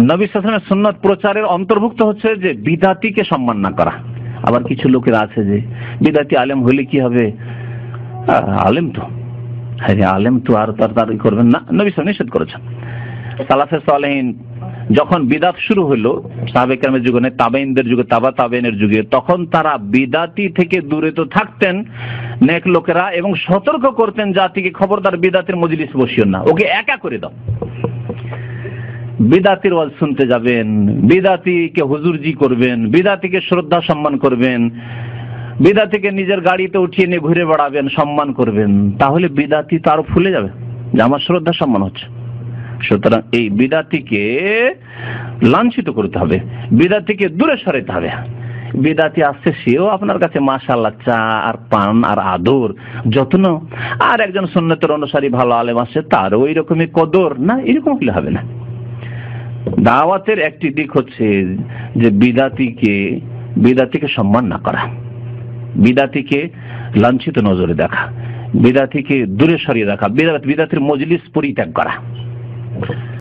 নবী সাল্লাল্লাহু আলাইহি ওয়াসাল্লামের সুন্নাত প্রচারের অন্তর্ভুক্ত হচ্ছে যে বিদাতিকে সম্মান না করা। আবার কিছু লোকেরা আছে যে বিদাতি আলেম হইলে কি হবে, আলেম তো, হ্যাঁ আলেম তো আর তার করবেন না, নবী সাল্লাল্লাহু নিষেধ করেছেন। সালাফে সালেহিন যখন বিদাত শুরু হলো সাহাবে কেরামের যুগে, তাবেঈনদের যুগে, তাবেঈনের যুগে, তখন তারা বিদাতি থেকে দূরে তো থাকতেন নেক লোকেরা, এবং সতর্ক করতেন জাতিকে, খবরদার বিদাতের মজলিস বসিও না, ওকে একা করে দাও। বিদাতির ওয়াজ শুনতে যাবেন, বিদাতিকে হুজুরজি করবেন, বিদাতিকে শ্রদ্ধা সম্মান করবেন, বিদাতিকে নিজের গাড়িতে উঠিয়ে নিয়ে ঘুরে বেড়াবেন, সম্মান করবেন, তাহলে বিদাতি তো আরো ফুলে যাবে যে আমার শ্রদ্ধা সম্মান হচ্ছে। সুতরাং এই বিদাতিকে লাঞ্ছিত করতে হবে, বিদাতিকে দূরে সরাতে হবে। বিদাতি আসছে, সেও আপনার কাছে মাশাআল্লাহ চা আর পান আর আদর যত্ন, আর একজন সুন্নতের অনুসারী ভালো আলেম আসছে তার ওই রকমই কদর না, এরকম হলে হবে না। দাওয়াতের একটি দিক হচ্ছে যে বিদাতিকে সম্মান না করা, বিদাতিকে লাঞ্ছিত নজরে দেখা, বিদাতিকে দূরে সরিয়ে রাখা, বিদাতির মজলিস পরিত্যাগ করা।